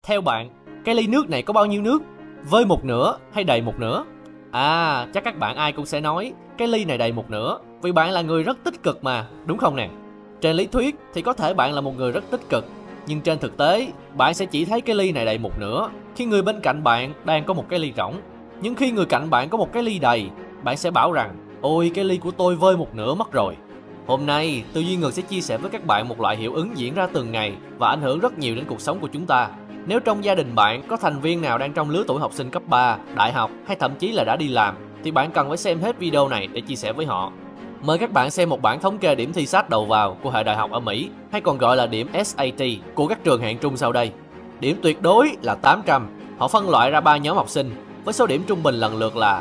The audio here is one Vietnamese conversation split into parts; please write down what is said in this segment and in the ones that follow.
Theo bạn, cái ly nước này có bao nhiêu nước? Vơi một nửa hay đầy một nửa? À, chắc các bạn ai cũng sẽ nói cái ly này đầy một nửa, vì bạn là người rất tích cực mà, đúng không nè? Trên lý thuyết thì có thể bạn là một người rất tích cực, nhưng trên thực tế, bạn sẽ chỉ thấy cái ly này đầy một nửa khi người bên cạnh bạn đang có một cái ly rỗng. Nhưng khi người cạnh bạn có một cái ly đầy, bạn sẽ bảo rằng, ôi cái ly của tôi vơi một nửa mất rồi. Hôm nay, Tư Duy Ngược sẽ chia sẻ với các bạn một loại hiệu ứng diễn ra từng ngày và ảnh hưởng rất nhiều đến cuộc sống của chúng ta. Nếu trong gia đình bạn có thành viên nào đang trong lứa tuổi học sinh cấp 3, đại học hay thậm chí là đã đi làm, thì bạn cần phải xem hết video này để chia sẻ với họ. Mời các bạn xem một bảng thống kê điểm thi sát đầu vào của hệ đại học ở Mỹ, hay còn gọi là điểm SAT của các trường hạng trung sau đây. Điểm tuyệt đối là 800. Họ phân loại ra 3 nhóm học sinh với số điểm trung bình lần lượt là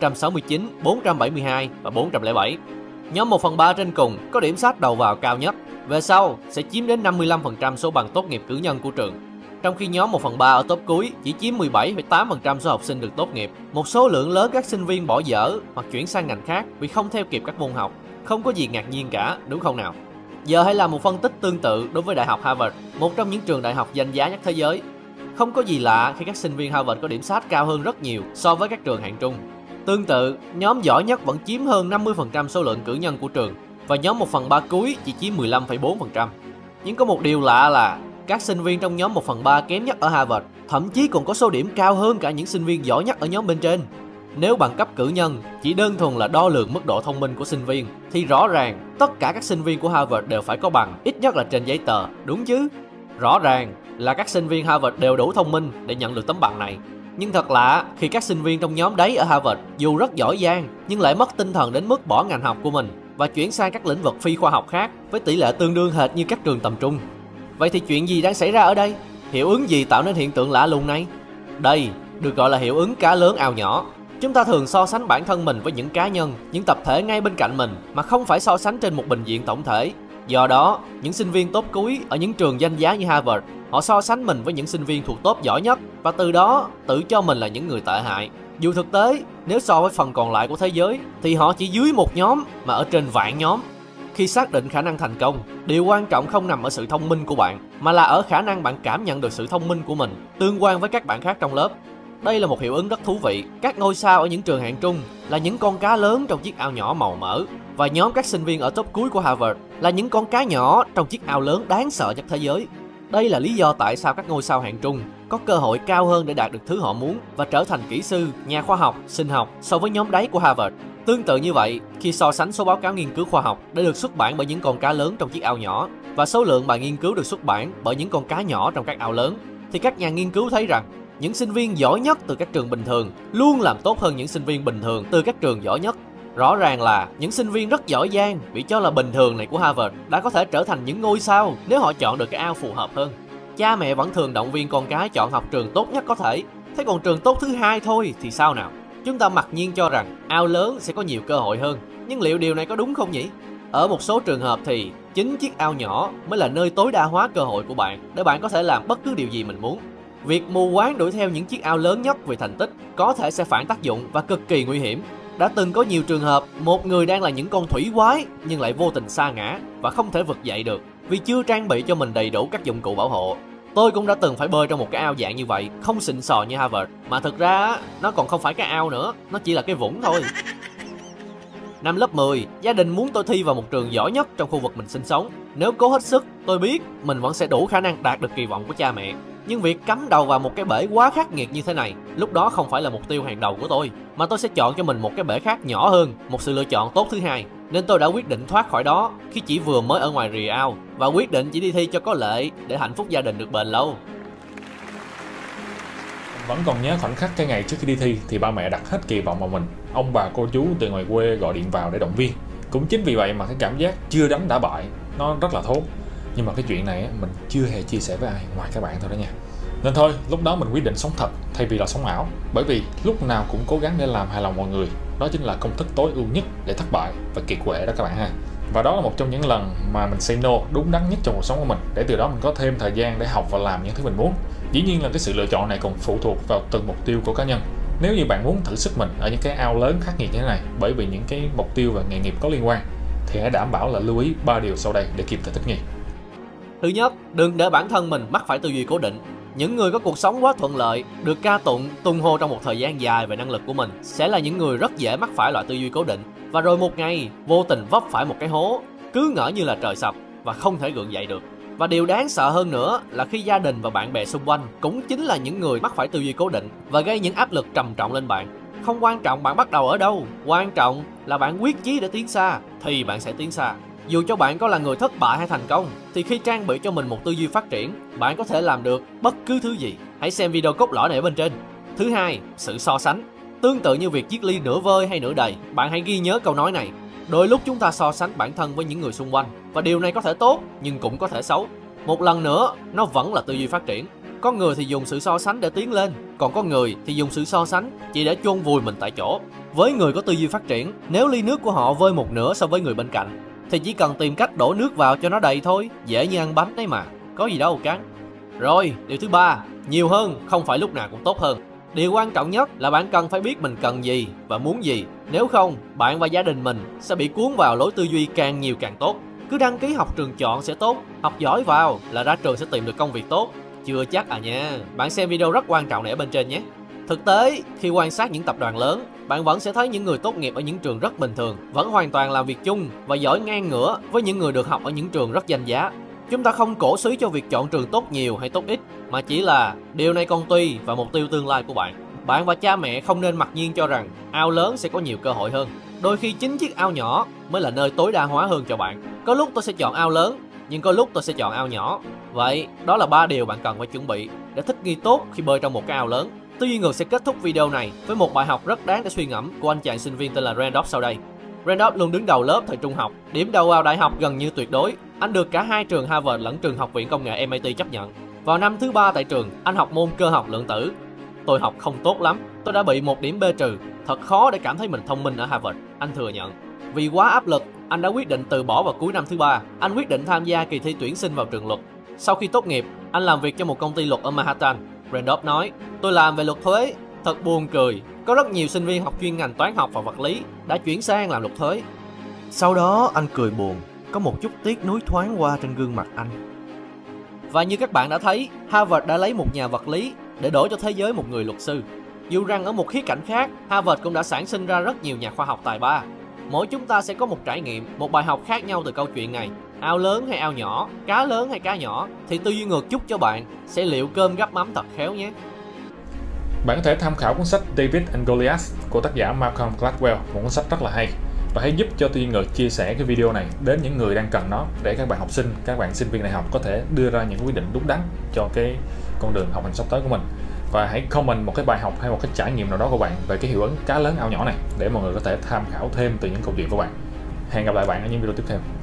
569, 472 và 407. Nhóm 1/3 trên cùng có điểm sát đầu vào cao nhất, về sau sẽ chiếm đến 55% số bằng tốt nghiệp cử nhân của trường. Trong khi nhóm 1/3 ở top cuối chỉ chiếm 17,8% số học sinh được tốt nghiệp. Một số lượng lớn các sinh viên bỏ dở hoặc chuyển sang ngành khác vì không theo kịp các môn học. Không có gì ngạc nhiên cả, đúng không nào? Giờ hãy làm một phân tích tương tự đối với Đại học Harvard, một trong những trường đại học danh giá nhất thế giới. Không có gì lạ khi các sinh viên Harvard có điểm sát cao hơn rất nhiều so với các trường hạng trung. Tương tự, nhóm giỏi nhất vẫn chiếm hơn 50% số lượng cử nhân của trường, và nhóm 1/3 cuối chỉ chiếm 15,4%. Nhưng có một điều lạ là các sinh viên trong nhóm 1/3 kém nhất ở Harvard thậm chí còn có số điểm cao hơn cả những sinh viên giỏi nhất ở nhóm bên trên. Nếu bằng cấp cử nhân chỉ đơn thuần là đo lường mức độ thông minh của sinh viên, thì rõ ràng tất cả các sinh viên của Harvard đều phải có bằng, ít nhất là trên giấy tờ, đúng chứ? Rõ ràng là các sinh viên Harvard đều đủ thông minh để nhận được tấm bằng này. Nhưng thật lạ khi các sinh viên trong nhóm đấy ở Harvard dù rất giỏi giang nhưng lại mất tinh thần đến mức bỏ ngành học của mình và chuyển sang các lĩnh vực phi khoa học khác với tỷ lệ tương đương hệt như các trường tầm trung. Vậy thì chuyện gì đang xảy ra ở đây? Hiệu ứng gì tạo nên hiện tượng lạ lùng này? Đây được gọi là hiệu ứng cá lớn ao nhỏ. Chúng ta thường so sánh bản thân mình với những cá nhân, những tập thể ngay bên cạnh mình mà không phải so sánh trên một bình diện tổng thể. Do đó, những sinh viên top cuối ở những trường danh giá như Harvard, họ so sánh mình với những sinh viên thuộc top giỏi nhất và từ đó tự cho mình là những người tệ hại. Dù thực tế, nếu so với phần còn lại của thế giới thì họ chỉ dưới một nhóm mà ở trên vạn nhóm. Khi xác định khả năng thành công, điều quan trọng không nằm ở sự thông minh của bạn mà là ở khả năng bạn cảm nhận được sự thông minh của mình tương quan với các bạn khác trong lớp. Đây là một hiệu ứng rất thú vị. Các ngôi sao ở những trường hạng trung là những con cá lớn trong chiếc ao nhỏ màu mỡ, và nhóm các sinh viên ở top cuối của Harvard là những con cá nhỏ trong chiếc ao lớn đáng sợ nhất thế giới. Đây là lý do tại sao các ngôi sao hạng trung có cơ hội cao hơn để đạt được thứ họ muốn và trở thành kỹ sư, nhà khoa học, sinh học so với nhóm đáy của Harvard. Tương tự như vậy, khi so sánh số báo cáo nghiên cứu khoa học đã được xuất bản bởi những con cá lớn trong chiếc ao nhỏ và số lượng bài nghiên cứu được xuất bản bởi những con cá nhỏ trong các ao lớn, thì các nhà nghiên cứu thấy rằng những sinh viên giỏi nhất từ các trường bình thường luôn làm tốt hơn những sinh viên bình thường từ các trường giỏi nhất. Rõ ràng là những sinh viên rất giỏi giang bị cho là bình thường này của Harvard đã có thể trở thành những ngôi sao nếu họ chọn được cái ao phù hợp hơn. Cha mẹ vẫn thường động viên con cái chọn học trường tốt nhất có thể. Thế còn trường tốt thứ hai thôi thì sao nào? Chúng ta mặc nhiên cho rằng ao lớn sẽ có nhiều cơ hội hơn, nhưng liệu điều này có đúng không nhỉ? Ở một số trường hợp thì chính chiếc ao nhỏ mới là nơi tối đa hóa cơ hội của bạn để bạn có thể làm bất cứ điều gì mình muốn. Việc mù quáng đuổi theo những chiếc ao lớn nhất vì thành tích có thể sẽ phản tác dụng và cực kỳ nguy hiểm. Đã từng có nhiều trường hợp một người đang là những con thủy quái nhưng lại vô tình sa ngã và không thể vực dậy được vì chưa trang bị cho mình đầy đủ các dụng cụ bảo hộ. Tôi cũng đã từng phải bơi trong một cái ao dạng như vậy, không xịn sò như Harvard, mà thực ra nó còn không phải cái ao nữa, nó chỉ là cái vũng thôi. Năm lớp 10, gia đình muốn tôi thi vào một trường giỏi nhất trong khu vực mình sinh sống. Nếu cố hết sức, tôi biết mình vẫn sẽ đủ khả năng đạt được kỳ vọng của cha mẹ. Nhưng việc cắm đầu vào một cái bể quá khắc nghiệt như thế này, lúc đó không phải là mục tiêu hàng đầu của tôi, mà tôi sẽ chọn cho mình một cái bể khác nhỏ hơn, một sự lựa chọn tốt thứ hai. Nên tôi đã quyết định thoát khỏi đó khi chỉ vừa mới ở ngoài rìa ao và quyết định chỉ đi thi cho có lệ để hạnh phúc gia đình được bền lâu. Vẫn còn nhớ khoảnh khắc cái ngày trước khi đi thi thì ba mẹ đặt hết kỳ vọng vào mình. Ông bà cô chú từ ngoài quê gọi điện vào để động viên. Cũng chính vì vậy mà cái cảm giác chưa đánh đã bại nó rất là thốn. Nhưng mà cái chuyện này mình chưa hề chia sẻ với ai ngoài các bạn thôi đó nha. Nên thôi, lúc đó mình quyết định sống thật thay vì là sống ảo. Bởi vì lúc nào cũng cố gắng để làm hài lòng mọi người. Đó chính là công thức tối ưu nhất để thất bại và kiệt quệ đó các bạn ha. Và đó là một trong những lần mà mình say no đúng đắn nhất trong cuộc sống của mình, để từ đó mình có thêm thời gian để học và làm những thứ mình muốn. Dĩ nhiên là cái sự lựa chọn này còn phụ thuộc vào từng mục tiêu của cá nhân. Nếu như bạn muốn thử sức mình ở những cái ao lớn khắc nghiệt như thế này bởi vì những cái mục tiêu và nghề nghiệp có liên quan, thì hãy đảm bảo là lưu ý 3 điều sau đây để kịp thời thích nghi. Thứ nhất, đừng để bản thân mình mắc phải tư duy cố định. Những người có cuộc sống quá thuận lợi, được ca tụng, tung hô trong một thời gian dài về năng lực của mình sẽ là những người rất dễ mắc phải loại tư duy cố định, và rồi một ngày vô tình vấp phải một cái hố, cứ ngỡ như là trời sập và không thể gượng dậy được. Và điều đáng sợ hơn nữa là khi gia đình và bạn bè xung quanh cũng chính là những người mắc phải tư duy cố định và gây những áp lực trầm trọng lên bạn. Không quan trọng bạn bắt đầu ở đâu, quan trọng là bạn quyết chí để tiến xa thì bạn sẽ tiến xa. Dù cho bạn có là người thất bại hay thành công thì khi trang bị cho mình một tư duy phát triển, bạn có thể làm được bất cứ thứ gì. Hãy xem video cốt lõi này ở bên trên. Thứ hai, sự so sánh. Tương tự như việc chiếc ly nửa vơi hay nửa đầy, bạn hãy ghi nhớ câu nói này. Đôi lúc chúng ta so sánh bản thân với những người xung quanh, và điều này có thể tốt nhưng cũng có thể xấu. Một lần nữa, nó vẫn là tư duy phát triển. Có người thì dùng sự so sánh để tiến lên, còn có người thì dùng sự so sánh chỉ để chôn vùi mình tại chỗ. Với người có tư duy phát triển, nếu ly nước của họ vơi một nửa so với người bên cạnh thì chỉ cần tìm cách đổ nước vào cho nó đầy thôi, dễ như ăn bánh đấy mà, có gì đâu căng. Rồi, điều thứ ba, nhiều hơn không phải lúc nào cũng tốt hơn. Điều quan trọng nhất là bạn cần phải biết mình cần gì và muốn gì. Nếu không, bạn và gia đình mình sẽ bị cuốn vào lối tư duy càng nhiều càng tốt. Cứ đăng ký học trường chọn sẽ tốt, học giỏi vào là ra trường sẽ tìm được công việc tốt. Chưa chắc à nha, bạn xem video rất quan trọng này ở bên trên nhé. Thực tế, khi quan sát những tập đoàn lớn, bạn vẫn sẽ thấy những người tốt nghiệp ở những trường rất bình thường vẫn hoàn toàn làm việc chung và giỏi ngang ngửa với những người được học ở những trường rất danh giá. Chúng ta không cổ suý cho việc chọn trường tốt nhiều hay tốt ít, mà chỉ là điều này còn tùy vào mục tiêu tương lai của bạn. Bạn và cha mẹ không nên mặc nhiên cho rằng ao lớn sẽ có nhiều cơ hội hơn. Đôi khi chính chiếc ao nhỏ mới là nơi tối đa hóa hơn cho bạn. Có lúc tôi sẽ chọn ao lớn, nhưng có lúc tôi sẽ chọn ao nhỏ. Vậy, đó là 3 điều bạn cần phải chuẩn bị để thích nghi tốt khi bơi trong một cái ao lớn. Tư duy ngược sẽ kết thúc video này với một bài học rất đáng để suy ngẫm của anh chàng sinh viên tên là Randolph sau đây. Randolph luôn đứng đầu lớp thời trung học, điểm đầu vào đại học gần như tuyệt đối. Anh được cả hai trường Harvard lẫn trường học viện công nghệ MIT chấp nhận. Vào năm thứ 3 tại trường, anh học môn cơ học lượng tử. Tôi học không tốt lắm, tôi đã bị 1 điểm B trừ. Thật khó để cảm thấy mình thông minh ở Harvard, anh thừa nhận. Vì quá áp lực, anh đã quyết định từ bỏ vào cuối năm thứ 3. Anh quyết định tham gia kỳ thi tuyển sinh vào trường luật. Sau khi tốt nghiệp, anh làm việc cho một công ty luật ở Manhattan. Randolph nói, tôi làm về luật thuế. Thật buồn cười, có rất nhiều sinh viên học chuyên ngành toán học và vật lý đã chuyển sang làm luật thuế. Sau đó anh cười buồn, có một chút tiếc nuối thoáng qua trên gương mặt anh. Và như các bạn đã thấy, Harvard đã lấy một nhà vật lý để đổi cho thế giới một người luật sư. Dù rằng ở một khía cạnh khác, Harvard cũng đã sản sinh ra rất nhiều nhà khoa học tài ba. Mỗi chúng ta sẽ có một trải nghiệm, một bài học khác nhau từ câu chuyện này. Ao lớn hay ao nhỏ, cá lớn hay cá nhỏ, thì tư duy ngược chúc cho bạn sẽ liệu cơm gắp mắm thật khéo nhé. Bạn có thể tham khảo cuốn sách David and Goliath của tác giả Malcolm Gladwell, một cuốn sách rất là hay. Và hãy giúp cho Tư duy ngược chia sẻ cái video này đến những người đang cần nó, để các bạn học sinh, các bạn sinh viên đại học có thể đưa ra những quyết định đúng đắn cho cái con đường học hành sắp tới của mình. Và hãy comment một cái bài học hay một cái trải nghiệm nào đó của bạn về cái hiệu ứng cá lớn ao nhỏ này để mọi người có thể tham khảo thêm từ những câu chuyện của bạn. Hẹn gặp lại bạn ở những video tiếp theo.